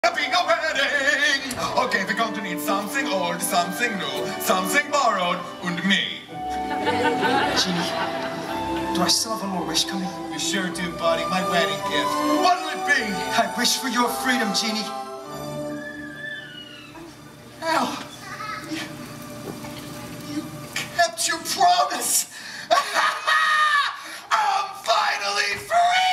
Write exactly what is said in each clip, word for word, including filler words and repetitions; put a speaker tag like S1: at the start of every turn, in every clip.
S1: Having a wedding! Okay, we're going to need something old, something new, something borrowed, and me.
S2: Genie, do I still have one more wish coming?
S1: You sure do, buddy. My wedding gift. What'll it be?
S2: I wish for your freedom, Genie.
S1: Al, you, you kept your promise. I'm finally free!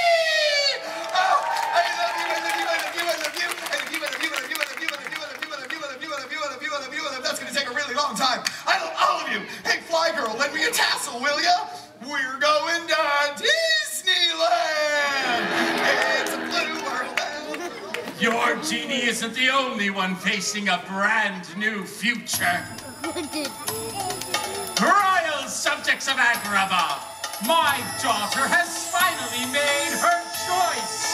S1: That's gonna take a really long time. I love all of you. Hey, Fly Girl, lend me a tassel, will ya? We're going to Disneyland. It's a blue world.
S3: Your genie isn't the only one facing a brand new future. Royal subjects of Agrabah, my daughter has finally made her choice.